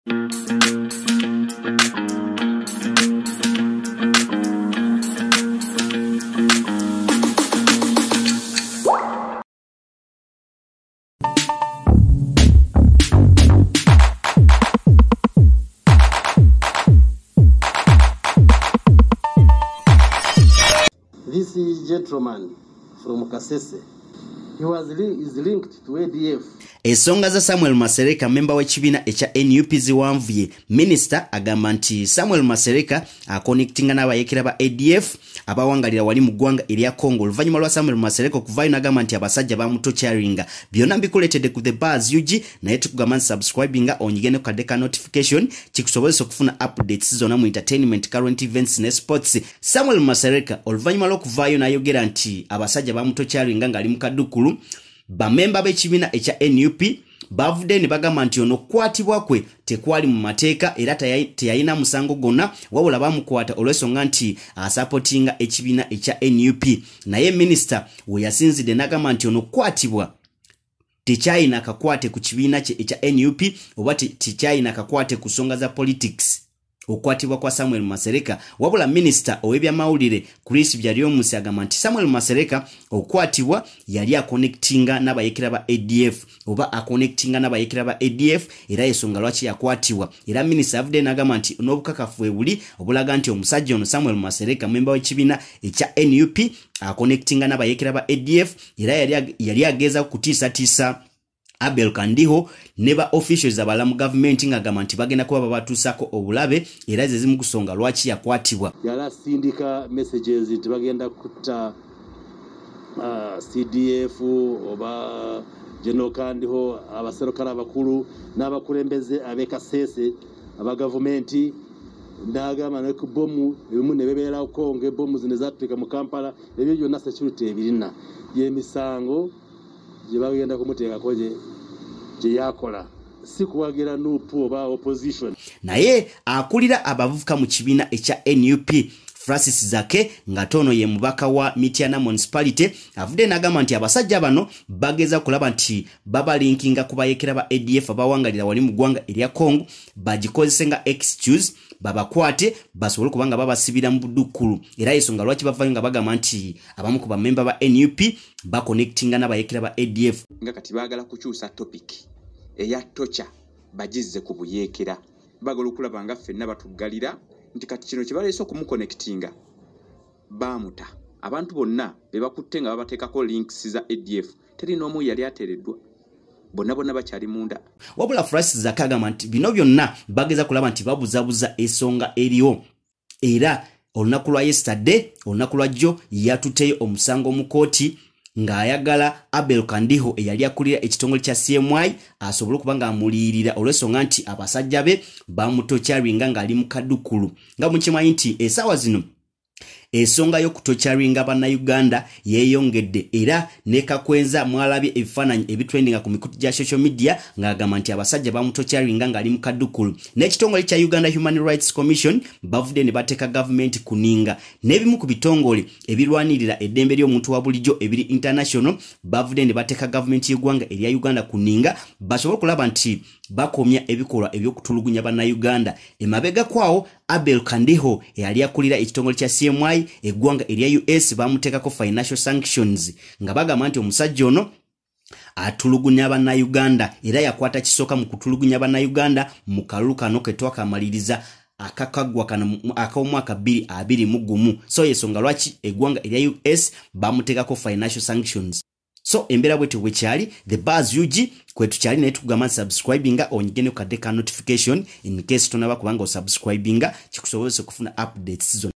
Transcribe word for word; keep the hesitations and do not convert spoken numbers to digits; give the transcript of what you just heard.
This is gentleman from Kasese. He was li is linked to A D F. Esonga za Samuel Masereka, memba w'ekibiina ekya N U P ziwanvuye. Minister agamba nti Samuel Masereka akonectinga n'abayekera ba A D F abawangalira wali mu ggwanga erya Congo. Oluvannyuma lwa Samuel Masereka okuvaayo n'agamba nti abasajja bamutocharinga. Byonna mbikuleetedde ku The Buzz U G, naye tukugamba nti subscribinga onyigene ku kadde ka notification kikusobozesa okufuna updates zonna mu entertainment, current events ne sports. Samuel Masereka oluvannyuma lw'okuvaayo n'ayogera nti abasajja bamutocharinga ng'ali mu kaddukulu, bamemba b'ekibiina ekya N U P bavudde ne bagamba nti ono okukwatibwa kwe tekwali mu mateeka era teyalina musango gonna, wabula bamukwata olw'ensonga nti asupportinga ekibiina ekya N U P. Naye minisita we yasinzidde n'agamba nti ono okukwatibwa tekyalina kakwate ku kibiina kye ekya N U P oba tekyalina kakwate ku nsonga za politics okwatibwa kwa Samuel Masereka, wabula minisita ow'ebyamawulire Chris Byaliomusi agamba nti Samuel Masereka okwatibwa yali akonectinga n'abayekera ba A D F oba akonectinga n'abayekera ba A D F era ensonga lwaki yakwatibwa. Era minisita avudde n'agamba nti n'obukakafu ebuli obulaga nti omusajja ono Samuel Masereka memba w'ekibiina ekya N U P akonectinga n'abayekera ba A D F era yali yali ageza kutiisatiisa Abel Kandiho neba officials abala mu government nga gamba nti bagenda kuba babatuusako obulabe era ze zimu kusonga lwaki yakwatibwa. Yala sindika messages nti bagenda kutta uh, C D F oba General Kandiho abaserukale abakulu n'abakulembeze abe Kasese aba government ndagamba ne ku bomu ebimu ne bebeera Kongo, bomu zine zateka mu Kampala, ebyo byonna security ebirina y'emisango je bagenda kumuteeka koje je yakola si kuwagira Nup oba opposition. Naye akulira abavuka mu kibiina ekya N U P Francis Zake ngatono ye mubaka wa Mityana municipality avudde n'agamba nti abasajja bano bageza kulaba nti baba linkinga kubayekera ba A D F abawangalira wali mu ggwanga erya Congo bagikozese nga excuse babakwate basobole kubanga babasibira mu buddukulu. Era ensonga lwaki bavayo nga bagamba nti abamu ku bamemba ba N U P bakonectinga n'abayekera ba A D F. Nga kati baagala kukyusa topic eya tocha bagizze ku buyekera, bagala okulaba nga ffenna batuggalira nti kati kino kye baleese okumuconnectinga bamuta. Abantu bonna be bakutte nga babateekako links za A D F teri n'omu yali ateereddwa, bonna bonna bakyali munda. Wabula Francis Zake agamba nti bino byonna bageza kulaba nti babuzabuza ensonga eriyo era olunaku lwa yesterday olunaku lwa jjo yatuteyo omusango mu kooti ng'ayagala Abel Kandiho eyali akulira ekitongole kya C M I asobole okuba ng'amuliyirira olw'ensonga nti abasajja be bamutocharinga ng'ali mu kaddukulu. Nga mukimanyi nti essaawa zino ensonga y'okutocharinga bannayuganda yeeyongedde era ne kakwenza mwalabye ebifaananyi ebitrendinga ku mikutu gya social media ng'agamba nti abasajja bamutocharinga ng'ali mu kaddukulu. N'ekitongole kya Uganda Human Rights Commission bavudde ne bateeka gavumenti kuninga, n'ebimu ku bitongole ebirwanirira eddembe ly'omuntu wa bulijjo ebiri international bavudde ne bateeka gavumenti y'eggwanga erya Uganda kuninga basobole okulaba nti bakomya ebikolwa eby'okutulugunya bannayuganda. Emabega kwawo Abel Kandiho eyali akulira ekitongole kya C M I eggwanga erya U S bamuteekako financial sanctions nga bagamba nti omusajja ono atulugunya bannayuganda era yakwata kisooka mu kutulugunya bannayuganda mu kalulu kano ke twakamaliriza akakagwa kano ak'omwaka bbiri abiri mu gumu. So yensonga lwaki eggwanga erya U S bamuteekako financial sanctions. So embera bwetu bwekyali The Buzz U G kwetu kyali naye tukugamba subscribinga onyigene ku kadde ka notification in case tonaba kubanga osubscribinga kikusobozesa okufuna updates zonna.